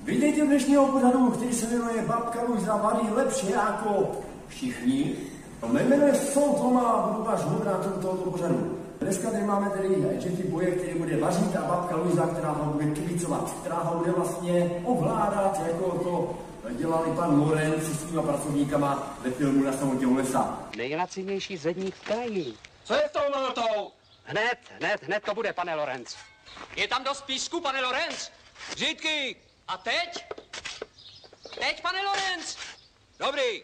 Vítejte u dnešního pořadu, který se jmenuje Babka Luisa varí lepší jako všichni. Mé jméno je Sol Toma a budu váš moderátor tohoto pořadu. Dneska tady máme tedy Jeffy Boye, který bude vařit, a Babka Luisa, která ho bude kibicovat, která ho bude vlastně ovládat, jako to dělali pan Lorenz se svýma pracovníkama ve filmu Na samotě u lesa. Nejlacinější zedník v kraji. Co je s tou molotou? Hned to bude, pane Lorenz. Je tam dost písku, pane Lorenz? Žítky! A teď? Teď, pane Lorenz! Dobrý.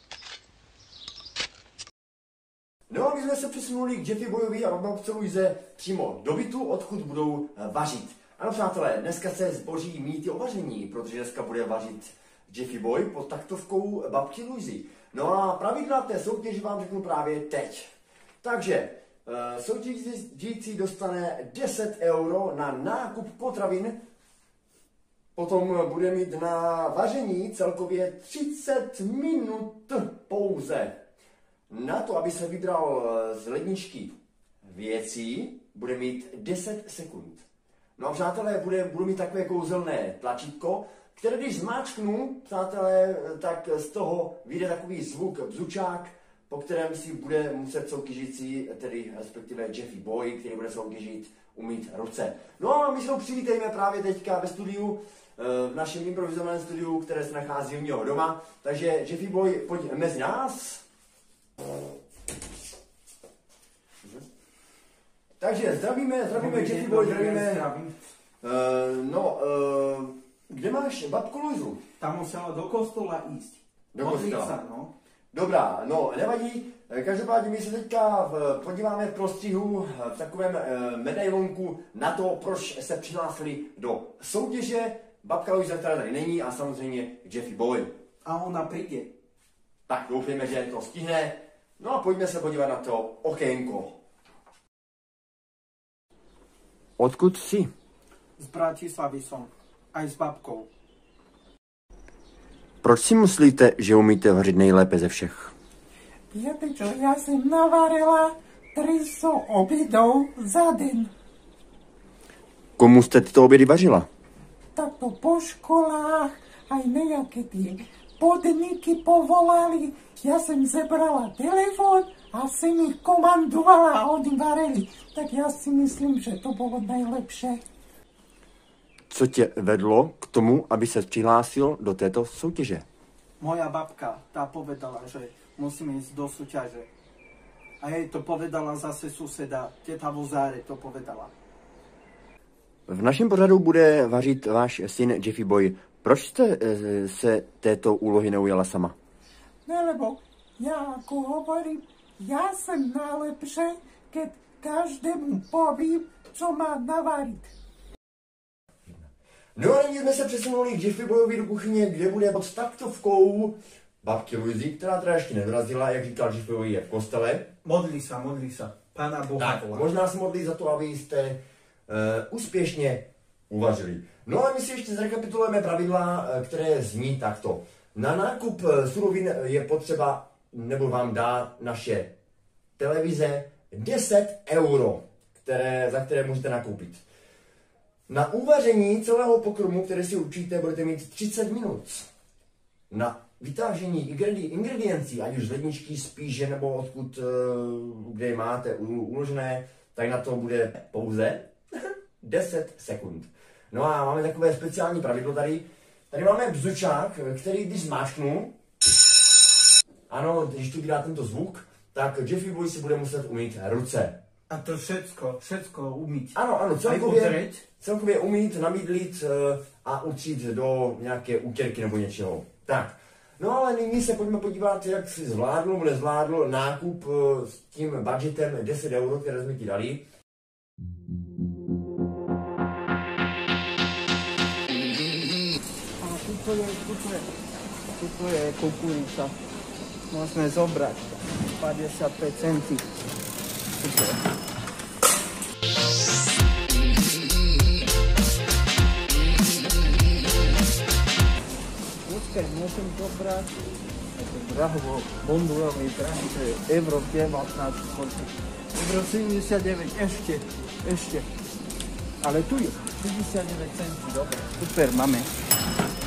No a my jsme se přesunuli k Jeffy Boyovi a Babce Luise přímo do bytu, odkud budou vařit. Ano, přátelé, dneska se zboří mýty o vaření, protože dneska bude vařit Jeffy Boy pod taktovkou Babky Luisy. No a pravidla té soutěže vám řeknu právě teď. Takže soutěžící dostane 10 € na nákup potravin, potom bude mít na vaření celkově 30 minut pouze. Na to, aby se vybral z ledničky věcí, bude mít 10 sekund. No a přátelé, budu mít takové kouzelné tlačítko, které když zmáčknu, přátelé, tak z toho vyjde takový zvuk bzučák, po kterém si bude muset soutěžící, tedy respektive Jeffy Boy, který bude soutěžit, umýt ruce. No a my se ho přivítejme právě teďka ve studiu, v našem improvizovaném studiu, které se nachází u něho doma. Takže Jeffy Boy, pojď mezi nás. Takže zdravíme Jeffy Boy, zdravíme. Kde máš babku Luisu? Tam musela do kostola ísť. Do kostola. Sa, no. Dobrá, no nevadí. Každopádně my se teďka podíváme v prostřihu v takovém medailonku na to, proč se přihlásili do soutěže. Babka Luisa, která tady není, a samozřejmě Jeffy Boy. A ona přijde. Tak doufejme, že to stihne. No a pojďme se podívat na to okénko. Odkud jsi? Z Bratislavy som. Aj s babkou. Proč si myslíte, že umíte vařit nejlépe ze všech? Viete čo, ja som navarila 300 obědov za den. Komu jste tyto obědy vařila? Takto po školách, aj nejaké tie podniky povolali. Ja som zebrala telefon a som ich komandovala a oni varili. Tak ja si myslím, že to bolo najlepšie. Co tě vedlo k tomu, aby se přihlásil do této soutěže? Moja babka, tá povedala, že musíme ísť do súťaže. A jej to povedala zase suseda, teta Vozáre to povedala. V našem pořadu bude vařit váš syn Jeffy Boy. Proč jste se této úlohy neujala sama? Ne, lebo ja ako hovorím, ja som najlepšie, keď každému povím, co má navariť. No a nyní jsme se přesunuli k Jeffy Boyovi do kuchyně, kde bude pod taktovkou babky Luisy, která teda ještě nedorazila, jak říkal Jeffy Boy, je v kostele. Modlí sa. Pána Boha. Tak, možná se modlí za to, aby jste úspěšně uvařili. No a my si ještě zrekapitulujeme pravidla, které zní takto. Na nákup surovin je potřeba, nebo vám dá naše televize 10 €, za které můžete nakoupit. Na uvaření celého pokrmu, které si určíte, budete mít 30 minut. Na vytážení ingrediencí, ať už z ledničky, spíše nebo odkud, kde je máte uložené, tak na to bude pouze 10 sekund. No a máme takové speciální pravidlo tady. Tady máme bzučák, který když zmáčknu, ano, když tu vydá tento zvuk, tak Jeffy Boy si bude muset umýt ruce. A to všetko umýť. Ano, celkově umýt, namydlit a utřít do nějaké útěrky nebo něčeho. Tak, no ale nyní se pojďme podívat, jak si zvládl nebo nezvládl nákup s tím budgetem 10 €, které jsme ti dali. A tuto je kukurica. Môžeme zobrať 55 centí. Počkaj, môžem zobrať drahovo bondulový drahý, to je euro 19, euro 79, ešte. Ale tu je 59 centí, dobre, super, máme.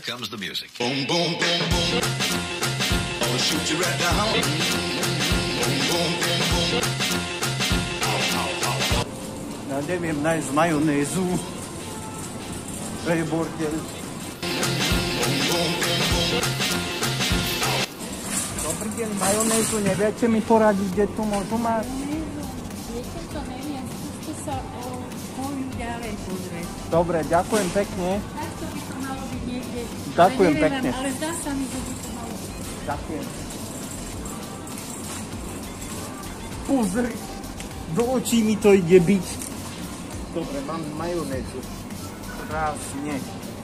comes the music. Boom, boom, boom, boom. I'll shoot you right down. Boom, boom, boom, boom. Ja neviem nájsť majonézu. To je bordel. Dobrý deň, majonézu, neviete mi poradiť, kde tu môžu mať? Viete, to neviem, skúste sa o moju ďalej pozrieť. Dobre, ďakujem pekne. Takto by to malo byť niekde. Ďakujem ale neviem, pekne. Ale zdá sa mi, že by to malo byť. Ďakujem. Pozri, do očí mi to ide byť. Dobre, mám majonézu. Krásne.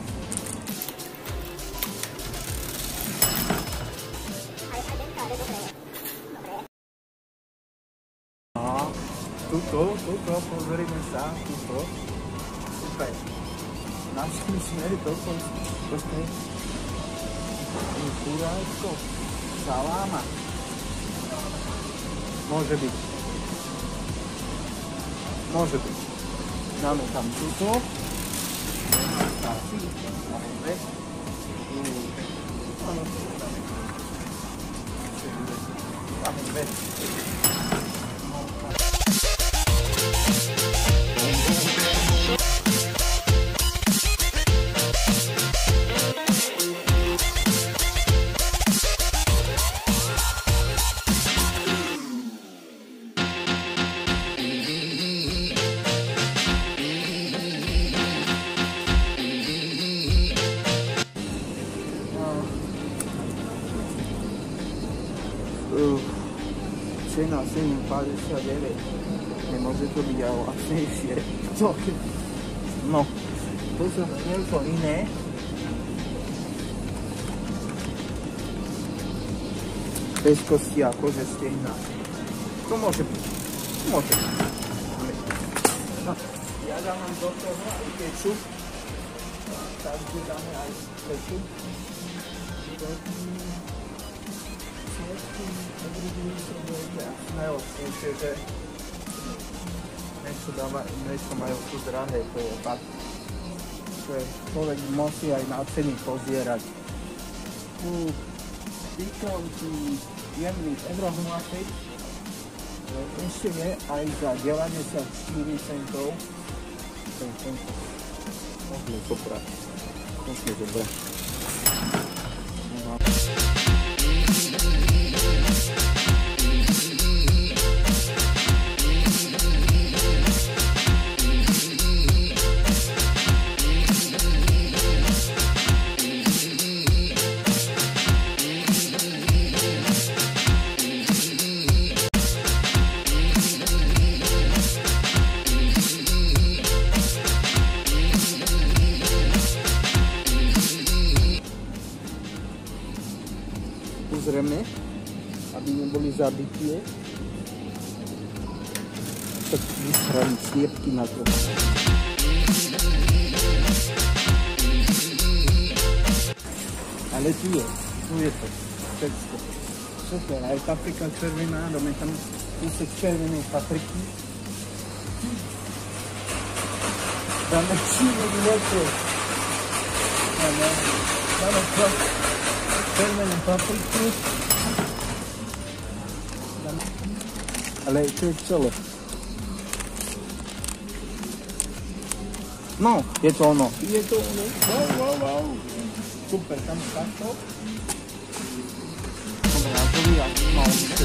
No, tuto, pozrime sa, tuto. Super. Našli sme toto je kuráčko, saláma. Môže byť. Dáme tam tuto. Dáme dve. Cena 7,59. Nemôže to byť aj lacnejšie. No, to som niečo iné. Bez kosti a kože stehna. To môže byť. Môže byť. No, ja dávam do toho aj kečup. Takže dáme aj kečup. Najlepšie, že niečo majú tu drahé, to je fakt. Človek musí aj na ceny pozierať. Pikantný, jemný eurohmatej, ešte je aj za 94 centov. To je tento. Môžeme poprať. Môžeme dobré. Pozrieme, aby neboli zabitie. Tak vystraniť sliepky na to. Ale tu je to. Všetko. Super, aj paprika červená, dáme tam kúsek červenej papriky. Dáme čínek večer. Dáme červenú papriku. Ale to je celé. No, je to ono. Wow. Super, tam takto. Dobre, a to vyjať. No,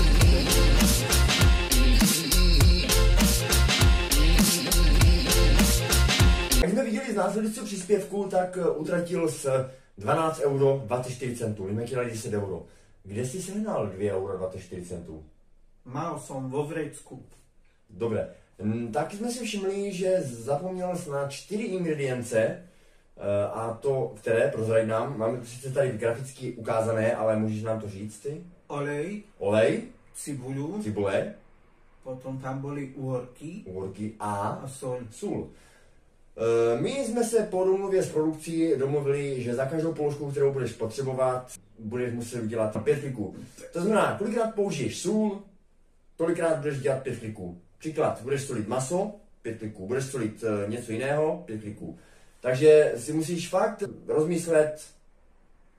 Jak jsme viděli z následujícího příspěvku, tak utratil z 12 euro 24 centů. My jsme 10 euro. Kde jsi sehnal 2 euro 24 centů? Mal som vo vrecku. Dobre. Taky jsme si všimli, že zapomněl na 4 ingredience, a to, které, prozraď nám, máme to sice tady graficky ukázané, ale můžeš nám to říct ty? Olej. Cibule. Potom tam boli uhorky. A sůl. My jsme se po domluvě s produkcí domluvili, že za každou položku, kterou budeš potřebovat, budeš muset udělat 5 kliků. To znamená, kolikrát použiješ sůl, tolikrát budeš dělat 5 kliků. Příklad, budeš solit maso, 5 kliků, budeš solit něco jiného, 5 kliků. Takže si musíš fakt rozmyslet,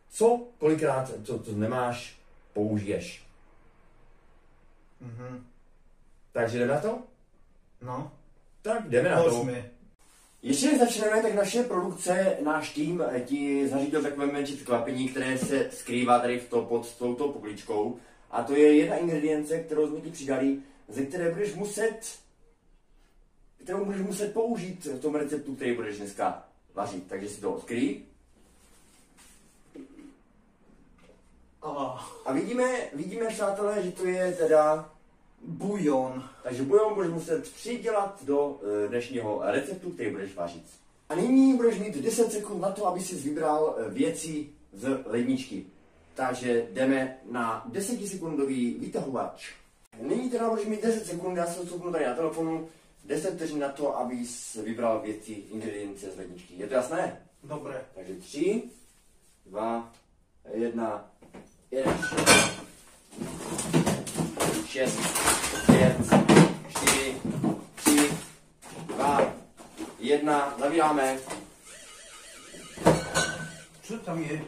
Co kolikrát, co nemáš, použiješ. Takže jdeme na to? No. Tak jdeme na to. Pojďme. Ještě než začneme, tak naše produkce, náš tým ti zařídil takové menší překvapení, které se skrývá tady pod touto pokličkou. A to je jedna ingredience, kterou jsme ti přidali, ze které kterou budeš muset použít v tom receptu, který budeš dneska vařit. Takže si to odkryj. A vidíme, přátelé, že to je teda Bujon. Takže bujon budeš muset přidělat do dnešního receptu, který budeš vařit. A nyní budeš mít 10 sekund na to, aby si vybral věci z ledničky. Takže jdeme na 10sekundový vytahovač. Nyní teda budeš mít 10 sekund, já jsem stoupnu tady na telefonu, 10 vteřin na to, abys vybral věci, ingredience z ledničky. Je to jasné? Dobré. Takže 3, 2, 1, jedeš. 6, 5, 4, 3, 2, 1, zavíráme. Co tam je?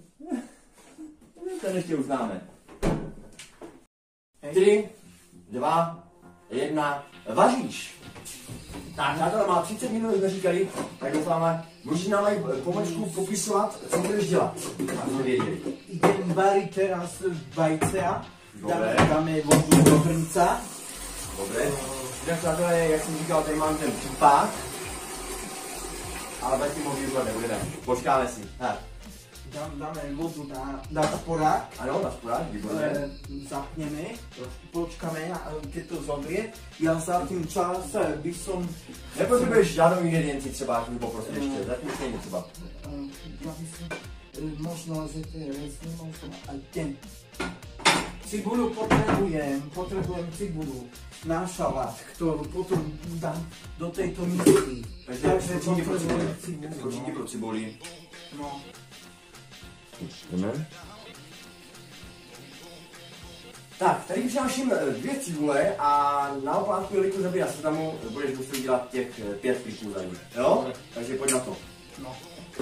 Ten ještě uznáme. 3, 2, 1, vaříš. Tak, přátelé, má 30 minut, jsme říkali, tak doufáme, můžeš nám aj pomaličku popisovat, co budeš dělat, aby jsme věděli. Idem varit teraz vajcia. Dobré. Dáme vodu do hrnca. Dobré. Tak, přátelé, jak jsem říkal, tady mám ten případ. Ale zatím ho využívat nebudeme. Počkáme si. Dáme vodu na sporák. Ano, na sporák, výborně. Zapneme, trošku počkáme, keď to zobrie. Já za tím čas by som... Nepotřebuješ žádnou ingredienci třeba, jak mi poprosím ještě. Zatím stejně třeba. Já by som... Možno, že to je možno aj ten. Cibulu potrebujem cibulu na šalát, ktorú potom dám do tejto misky. Takže potřebujem cibulu. Skočíky pro cibuli. No. Jdeme. Tak, tady přináším 2 cibule a na oplátku, jelikož zabíjá sedamu, budeš muset dělat těch 5 kliků za ní. Jo? Takže pojď na to. No.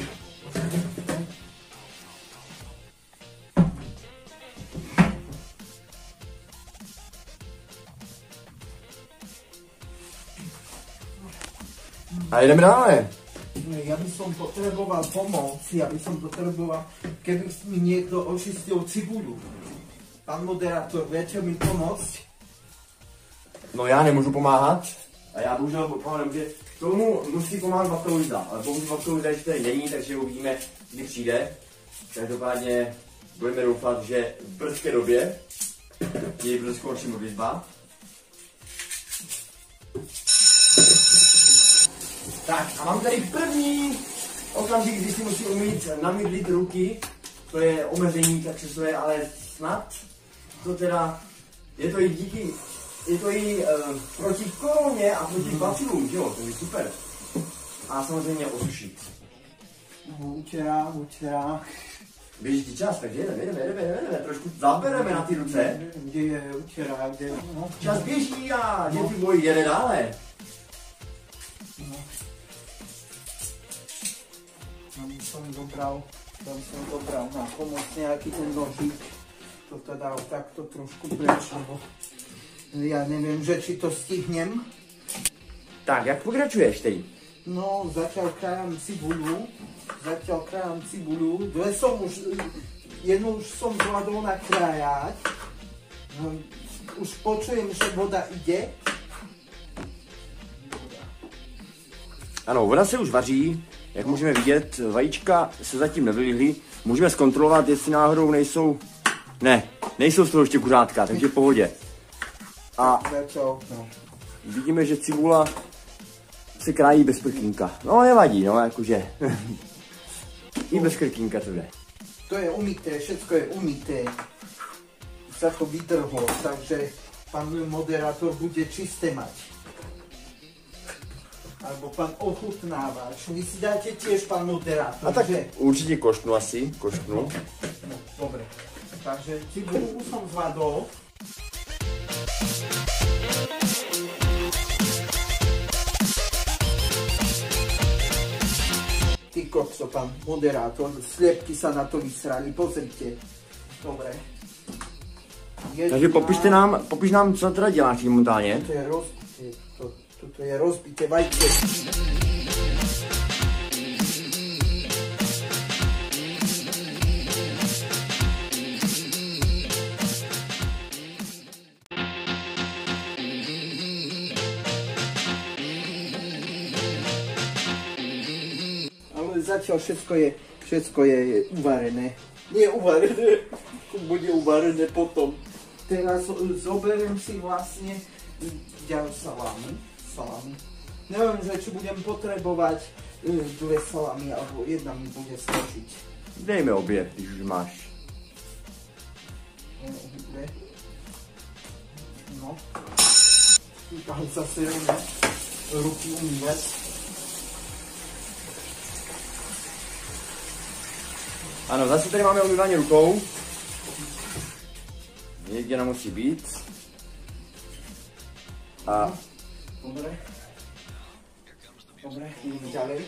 A jdeme dále. Ja by som potreboval pomoc, keby mi niekto očistil cibulu. Pán moderátor, viete mi pomôcť? No já nemůžu pomáhat. A já bohužel pomáhám, že k tomu musí pomáhat Babka Luisa. Ale bohužel Babka Luisa ještě tady není, takže uvidíme, kdy přijde. Každopádně budeme doufat, že v brzké době jej brzo skončí modlitba. Tak a mám tady první okamžik, kdy si musím umít namydlit ruky. To je omezení, takže to je ale snad. To teda, je to i proti koroně a proti bacilům, že jo, to je super. A samozřejmě osušit. Utierá. Běží ti čas, takže jedeme, trošku zabereme na ty ruce. Kde je utierá, kde je... No. Čas běží a děti boj jede dále. No. Tam som dobral na pomoc nejaký ten nožík. To teda takto trošku preč, lebo ja neviem, že či to stihnem. Tak, jak pokračuješ teď? No, zatiaľ krájam cibulu. Jednu už som zvládol nakrájať. Už počujem, že voda ide. Ano, voda se už vaří. Jak můžeme vidět, vajíčka se zatím nevylihly. Můžeme zkontrolovat, jestli náhodou nejsou... Ne, nejsou z toho ještě kuřátka, takže v pohodě. A vidíme, že cibula se krájí bez prkínka. No, nevadí, no, jakože. I bez krkínka to jde. To je umyté, všetko je umyté. Sa to vytrhlo, takže pán moderátor bude čisté mať. Alebo pán ochutnávač. Vy si dáte tiež, pán moderátor, A tak že? určitě koštnu asi, koštnu. No, dobre. Takže cibulu už som zvládol. Ty kokso, pán moderátor. Sliepky sa na to vysrali, pozrite. Dobre. Takže popiš nám, co teda děláš momentálně. Toto je rozbité vajce. Ale zatiaľ všetko je uvarené. Nie uvarené, bude uvarené potom. Teraz zoberiem si vlastne ďalej salámy. Neviem, že či budem potrebovať 2 salámy, alebo jedna mi bude stačiť. Dejme obě, když už máš. No. Tam zase ruky umývať. Ano, zase tady máme umývání rukou. Někde nám musí být. A... Dobre, ideme ďalej.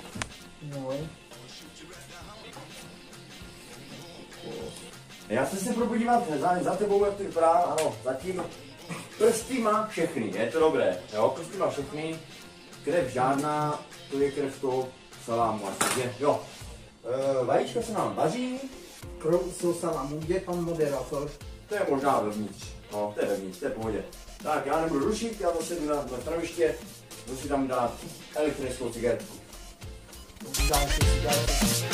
Já jsem se propodívat za tebou, jak to vypadá, ano, zatím prsty má všechny, je to dobré, jo, prsty má všechny, krev žádná, to je krev toho salámu, takže jo. Vajíčka se nám vaří. Krv z salámu, kde je pan moderátor? To je možná vevnitř, no, to je vevnitř, to je v pohodě. Tak, já nebudu rušit, já zase jdu na traviště, jdu si tam dát elektronickou cigaretku. Další cigaretku.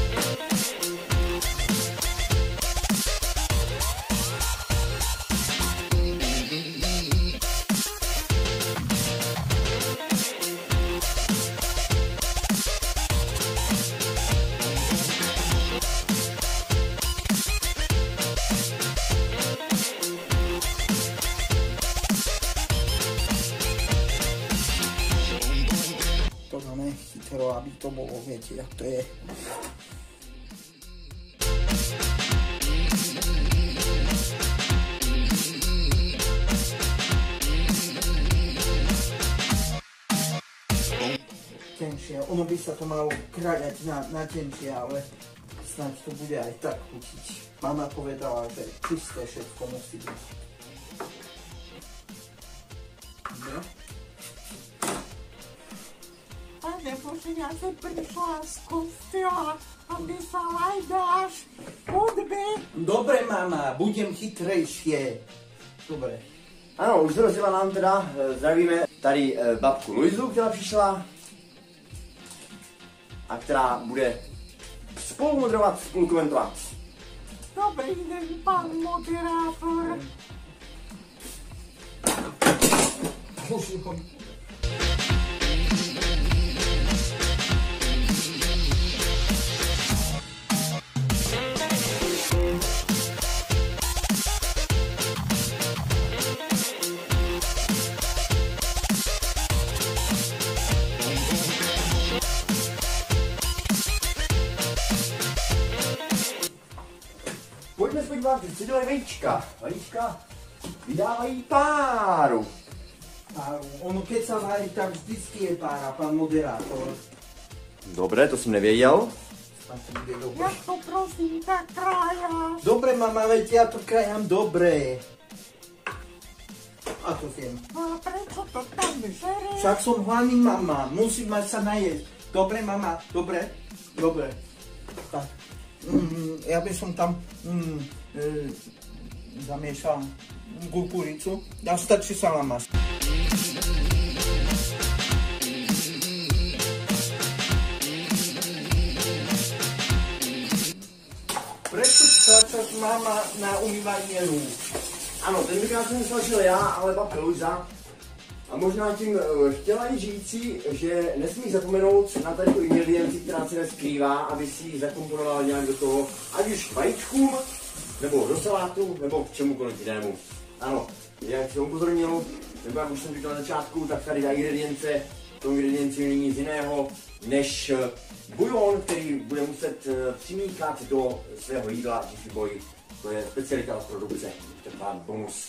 To dáme chytro, aby to bolo, viete, jak to je. Tenšie, ono by sa to malo kráľať na tenšie, ale snáď to bude aj tak chutiť. Mama povedala, že čisté všetko musí byť. Dobre. Pane Bože, ja som prišla z kostela, aby sa lajdáš. Poďme. Dobre, mama, budem chytrejšie. Dobre. Ano, už se rozjela nám teda, zdravíme tady babku Luizu, která přišla a která bude spolu moderovat, spolu komentovat. Dobrý den, pán moderátor. Pojďme se podívat, co dělají vajíčka. Vajíčka vydávají páru. Páru. Ono keď sa varí, tak vždycky je pára, pán moderátor. Dobré, to jsem nevěděl. Jak to prosím tak krájáš? Dobre, mama, veď ja to krajám dobre. A to viem. A prečo to tam žereš? Však som hladný, mama, musím mať sa najesť. Dobre, mama, dobre? Dobre. Tak. Ja by som tam zamiešal kukuricu. A stačí salama. Prečo strácaš, mama, na umývanie rúk? Ano, tenkrát jsem slažil já, ale babka Luisa. A možná tím chtěla jí říci, že nesmí zapomenout na tady tu ingredienci, která se neskrývá, aby si ji zakomponovala nějak do toho, ať už vajíčkům, nebo do salátu, nebo k čemukoliv jinému. Ano, jak se upozornil, nebo jak už jsem říkal na začátku, tak tady ta ingredience, to ingredienci není nic jiného, než bujon, který bude muset přimíchat do svého jídla Jiffy Boy. To je specialita z produkce, taková bonus.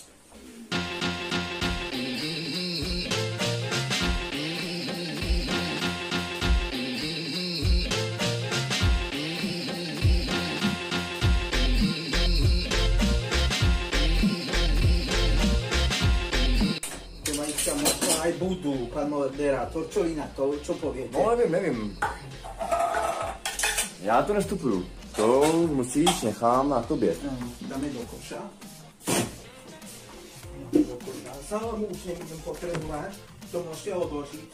budú, pán moderátor. Čo inak to, čo poviete? No nevím. Já to nestupuju. To musíš, nechám na tobě. Dáme do koša. Salamu už nebudem potrebovať. To môžete odložiť.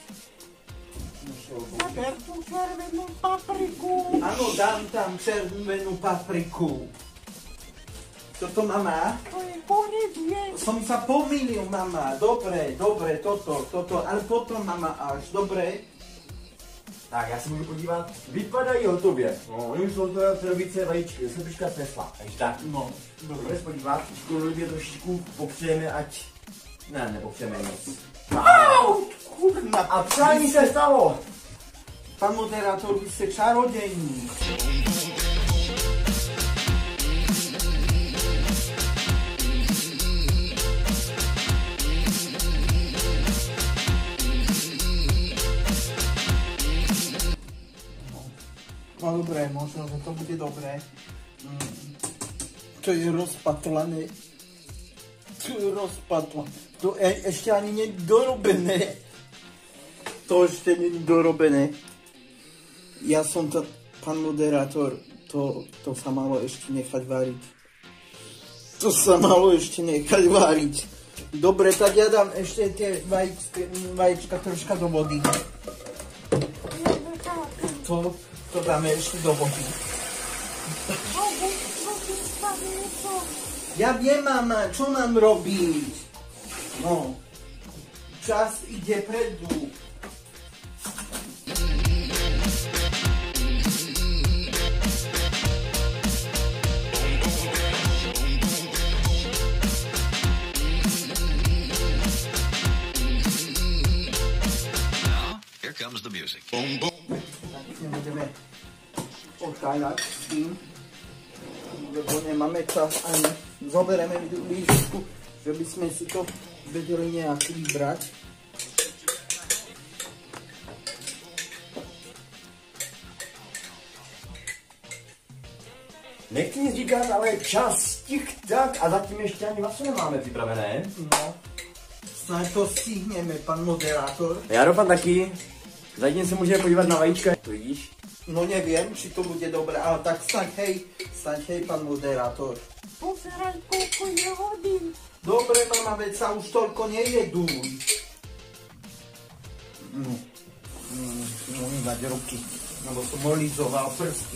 Zaber tú červenú papriku. Áno, dám tam červenú papriku. Toto, mama? To je poredie. Som sa pomýlil, mama. Dobre, toto. Ale potom, mama, až. Dobre. Tak, já se můžu podívat. Vypadají hotově. No, oni už jsou hotové přerobice vajíčky, slepička snesla. Takže tak. No, Budeme se podívat. Školově trošičku popřejeme, ať... Ne, nepopřejeme nic. kurna. A přání se stalo. Pán moderátor, vy ste čarodejník. No dobré, možno, že to bude dobré. To je rozpatlané. To ešte ani nie je dorobené. To ešte nie je dorobené. Ja som to, pán moderátor, to sa malo ešte nechať váriť. Dobre, tak ja dám ešte tie vajíčka troška do vody. To dáme ešte do vody. Ja viem, mama, čo mám robiť? No, čas ide predu. Here comes the music. Tak nebudeme otáľať s tým, lebo nemáme čas ani. Zoberieme líšku, že by sme si to vedeli nejak vybrať. Nechci nic říkat, ale čas, tik-tak a zatím ještě ani maso nemáme připravené. No, snad to stihneme, pan moderátor. Já doufám taky. Zatím se můžeme podívat na vajíčka. To vidíš? No neviem, či to bude dobré, ale tak snaď hej, pán moderátor. Pozeraj, koľko je hodín. Dobre, mama, veď sa už toľko nejeduj. No, mývať ruky, lebo som olizoval prsty.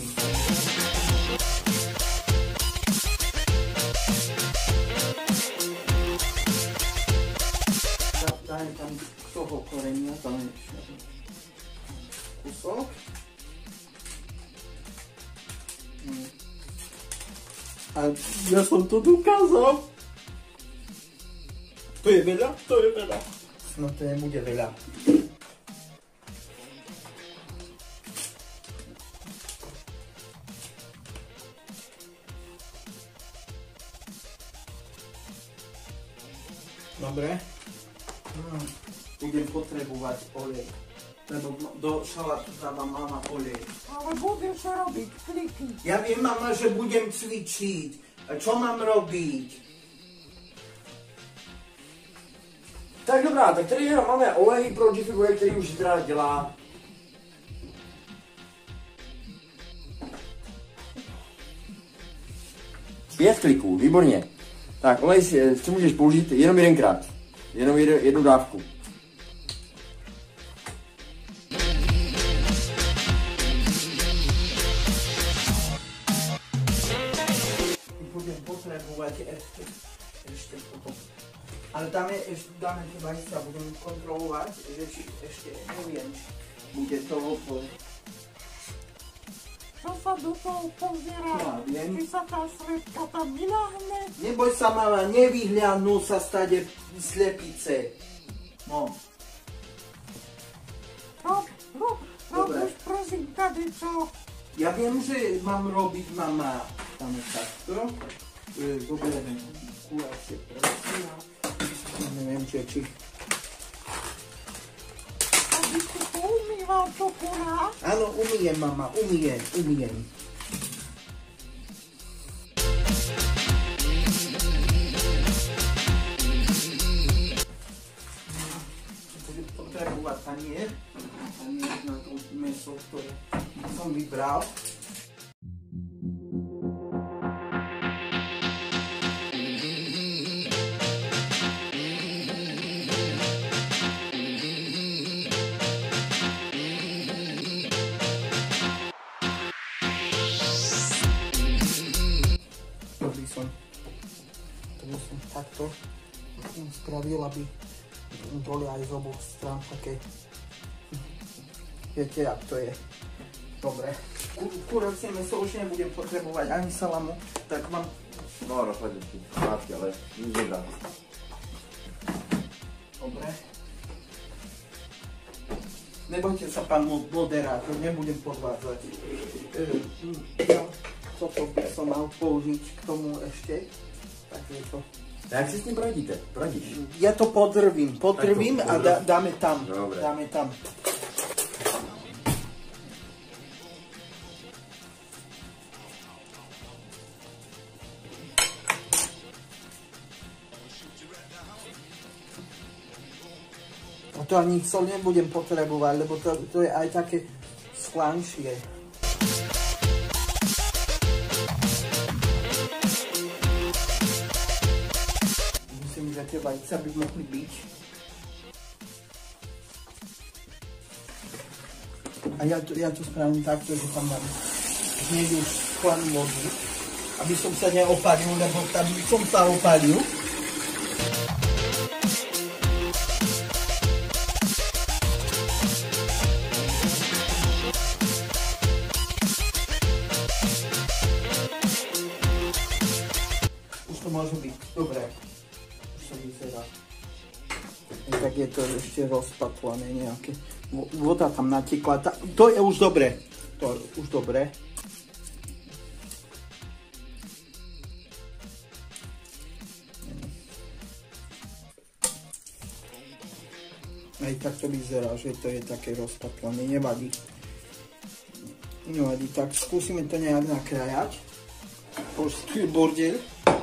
Daj tam z toho korenia, tam je kusok. A ja som to dokázal. To je veľa? To je veľa. No to nebude veľa. Dobre. Budem potrebovať olej. Lebo do šalátu dávam mama olej. Ale budeš robiť kliky. Ja viem, mama, že budem cvičiť. A čo mám robiť? Tak dobrá, tak tady jenom máme olej pro Jiffy Boye, který už teda dělá. Pět kliků, výborně. Tak olej si můžeš použít jenom jedenkrát. Jenom jednu dávku. Budem potrebovať ešte potom. Ale dáme tie vajíčka, budem kontrolovať, že či ešte neviem, bude to hotové. Čo sa do toho pozerá? Ja viem. Či sa tá slepka tam vyľahne? Neboj sa, mama, nevyhľadnú sa stade slepice. No. Robíš prosím tady čo? Ja viem, že mám robiť, mama. Tam je takto. Zoberieme kulacie prosím. Neviem, či... Aby si to umýval to kurá? Áno, umyjem, mama, umyjem. manier na to mäso, ktoré som vybral. To by som takto spravil, aby boli aj z oboch strán také, viete, jak to je. Dobre, kurevcie mäso už nebudem potrebovať ani salamu, tak vám... No, rozhodne ti, mátky, ale nič nedá. Dobre. Nebojte sa, pán moderátor, nebudem podvádzať. Toto by som mal použiť k tomu ešte. Tak je to. Jak si s ním poradíte? Poradíš? Ja to podrvím a dáme tam. Dobre. Dáme tam. A to ani sol nebudem potrebovať, lebo to je aj také slanšie. Myslím, že tie vajce by mohli byť. A ja to spravím takto, že tam dám hneď už chladnú vodu, aby som sa neopalil, lebo tam som sa opalil. Už to môže byť dobré. Už sa vyzerá. Tak je to ešte rozpatlané nejaké. Voda tam natekla. To je už dobre. To je už dobre. Aj tak to vyzerá, že to je také rozpatlané. Nevadí. Nevadí. Tak skúsime to nejak nakrájať. Polský bordel.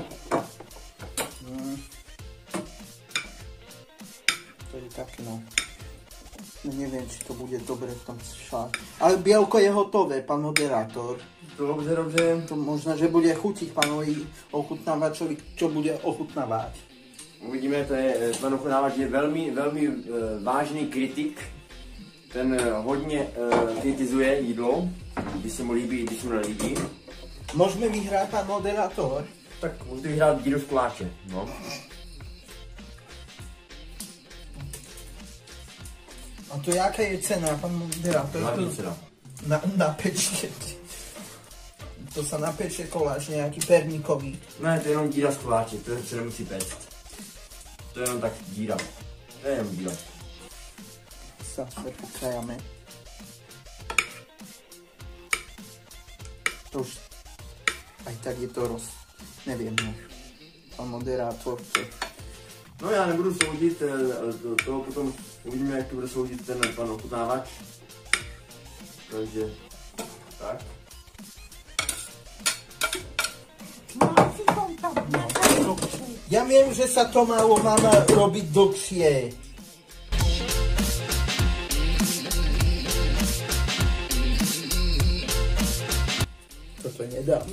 To je také, no. Neviem, či to bude dobre v tom šále. Ale bielko je hotové, pán moderátor. Dobře, dobře. To možno, že bude chutiť pánovi ochutnávačovi, čo bude ochutnávať. Uvidíme, to je, pan ochutnávač je velmi vážný kritik. Ten hodně kritizuje jídlo, když se mu líbí, i když se mu nelíbí. Môžeme vyhrať, pán moderátor? Tak můžete vyhrát díru z koláče, no. A to jaká je cena, pán moderátor? Hlavní cena. Napečie. To sa napečie koláč nejaký perníkový. Ne, to je jenom díra z koláče, to se nemusí péct. To je jenom tak díra. To je jenom díra. Zase pokrájame. To už... Aj tak je to neviem, no. Pán moderátor, to... No já nebudu soudit, to potom uvidíme, jak to bude soudit ten pan ochutnávač. Takže, tak. Ja viem, že sa to malo mama robiť dlhšie. Toto nedám.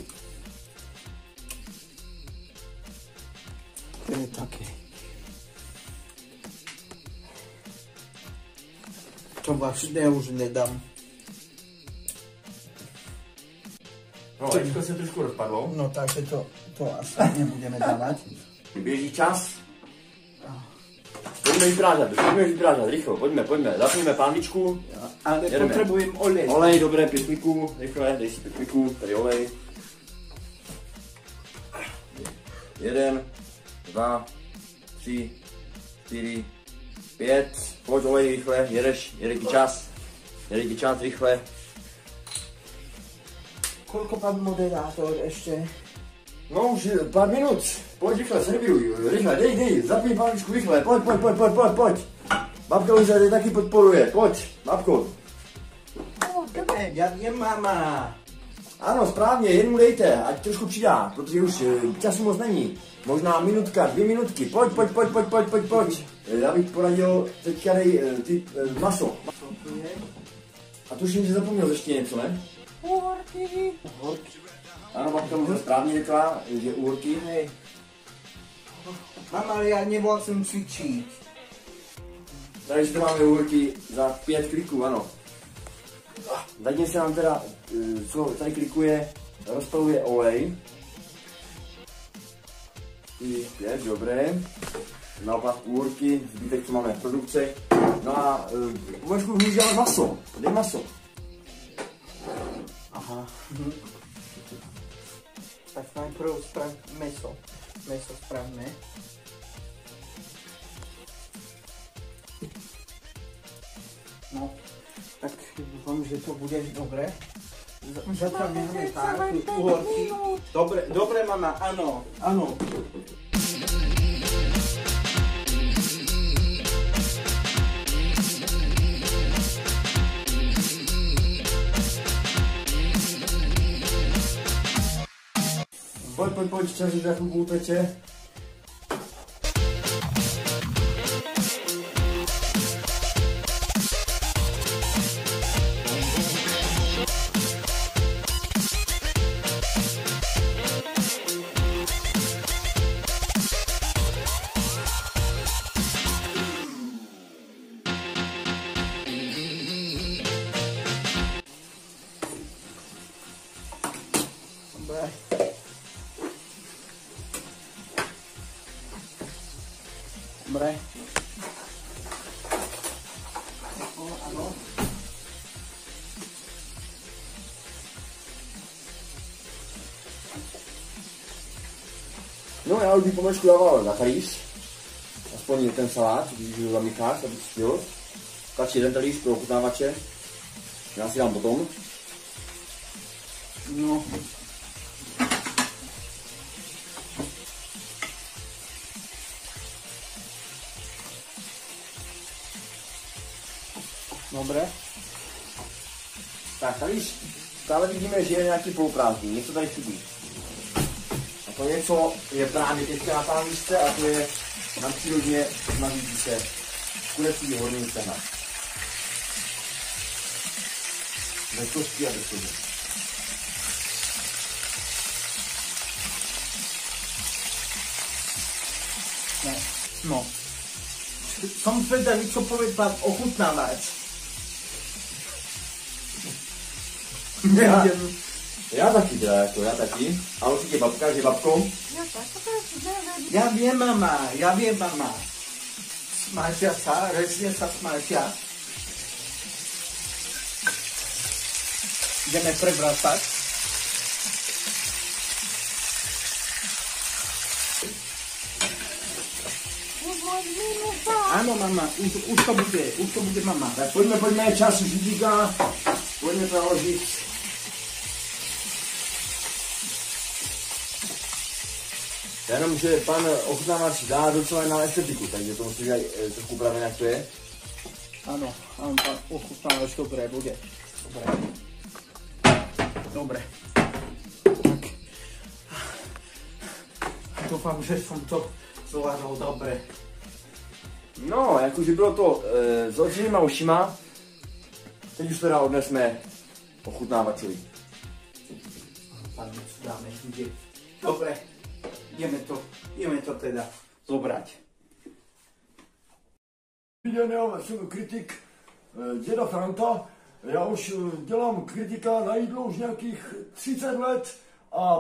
To je také. To vlastne už nedám. No, vajíčko se trošku rozpadlo. No, takže to asi nebudeme dávať. Běží čas. Pojďme vyprázat, rychlo, pojďme, zapneme pánvičku. Ale jedeme. Potrebujem olej. Olej, dobré, 5 kliků, rychle, dej si 5 kliků, tady olej. 1, 2, 3, 4, 5, pojď olej rychle, jede ti čas rychle. Koľko pán moderátor ešte? No už pár minut, pojď rychle, servíruj, rychle, dej, zapni pánvičku rychle, pojď. Babka už tady taky podporuje, pojď, babko. Ja viem, mama. Ano, správně, jen mu dejte, ať trošku přidá, protože už času moc není. Možná minutka, 2 minutky, pojď. Já bych poradil, teďka dej maso. A tuším, že zapomněl ještě něco, ne? Uhorky. Ano, babka už správně řekla, že uhorky. Hej. Mama, ale já nemohl jsem cvičit. Takže to máme uhorky za 5 kliků, ano. Zatím se nám teda, co tady klikuje, rozpaluje olej. I 5, dobré. Naopak uhorky, zbytek, co máme v produkci. No a uvažku už dělat maso. Dej maso. Aha. Tak najprv meso. Meso spravme. No, tak dúfam, že to bude dobre. Začneme tak, uhorky. Dobre, mama, áno. Pojď, čas, že za chvilku uteče. Dobre. Áno. No já už bych pomečku dával na talíř. Aspoň ten salát, když ho zamykáš, aby si stihl. Stačí jeden talíř pro ochutnávače. Já si dám potom. No. Dobre. Tak talíř, stále vidíme, že je nějaký poloprázdný, něco tady chybí. A to něco je právě teďka na talířce a to je nám přírodně snažící se kurecí horní stehna. Bez kosti a bez kosti. No. Som zvedavý, co povie pán ochutnávač. Já taky teda, jako já taky. A určitě babka, že babko? Ja viem, mama. Smažia sa, rezne sa smažia. Ideme prevracať. Áno, mama, už to bude, mama. Tak pojďme, čas už utíká. Pojďme to naložit. Jenom, že pan ochutnávač dá docela na estetiku, takže to musí být trošku upravené, jak to je. Áno, pán ochutnávač, dobré bude. Dobre. Tak. Dúfam, že som to zvládol dobre. No, jakože bylo to s otevřenýma ušima, teď už teda odnesme ochutnávačovi. Pane, dáme vidieť. Dobre, ideme to teda zobrať. Viděl, já jsem kritik děda Franta, já už dělám kritika na jídlo už nějakých 30 let a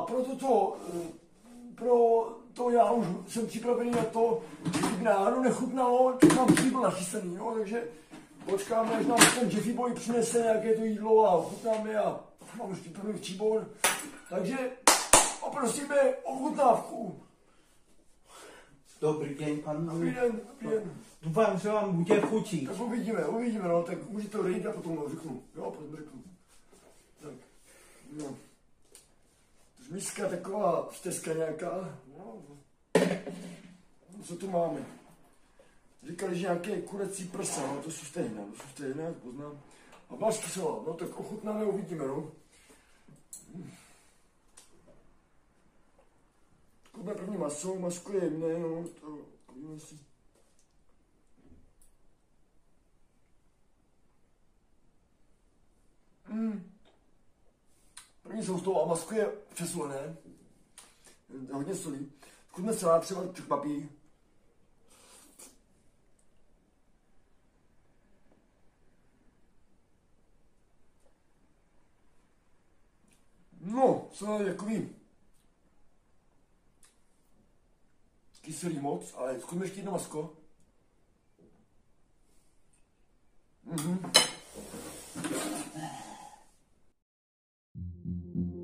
pro to já už jsem připravený na to, že kdyby náhodou nechutnalo, tak mám příbor nachystaný, no, takže počkáme, až nám ten Jeffy Boy přinese nějaké to jídlo a ochutnáme a mám už připravený příbor, takže poprosíme ochutnávku. Dobrý deň, pán. Dobrý den. Dúfam, že vám bude chutiť. Tak uvidíme, no, tak můžete odejít a potom řeknu. Jo, potom řeknu. Tak, no. Miska taková stezka nějaká. No. Co tu máme? Říkali, že nějaké kurecí prsa, no to jsou stejné, poznám. A vážky salát, no tak ochutnáme, uvidíme, no. Zkusme první maso, masko je jemné, no, to podívejme si. První sousto a masko je přesolené, hodně solí. Zkusme salát třeba papír. No, salát je takový kyselý moc, ale zkusme ještě jedno masko. Mhm.